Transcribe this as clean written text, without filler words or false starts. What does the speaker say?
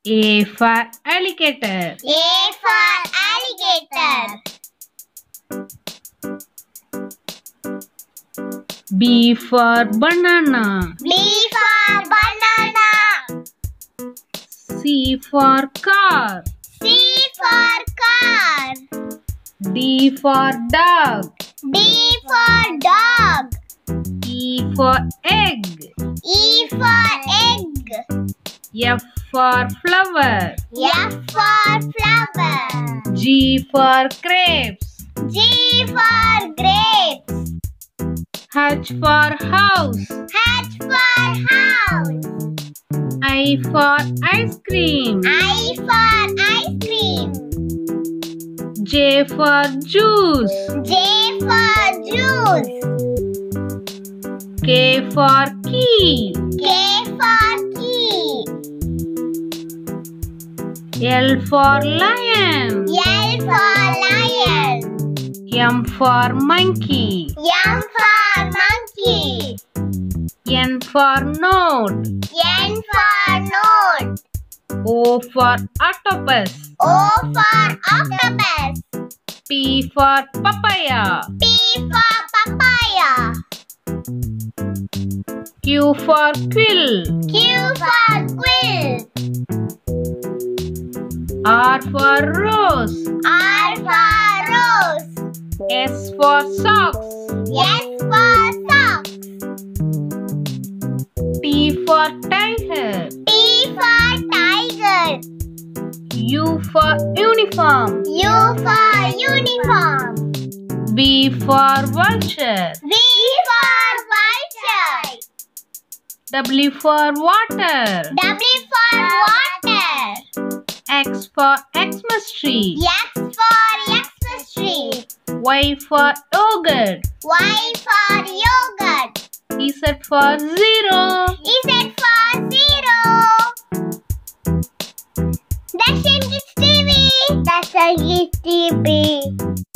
A for alligator. A for alligator. B for banana. B for banana. C for car. C for car. D for dog. D for dog. E for egg. E for egg. F for flower. F for flower. G for grapes. G for grapes. H for house. H for house. I for ice cream. I for ice cream. J for juice. J for juice. K for key. K for key. L for lion. L for lion. M for monkey. M for monkey. N for note. N for note. O for octopus. O for octopus. P for papaya. P for papaya. Q for quill. Q for quill. R for rose. R for rose. S for socks. S for socks. T for tiger. T for tiger. U for uniform. U for uniform. V for vulture. V for vulture. W for water. W for water. X for Xmas tree. X for Xmas tree. Y for yogurt. Y for yogurt. Z for zero. Z for zero. Darshankids TV. Darshankids TV.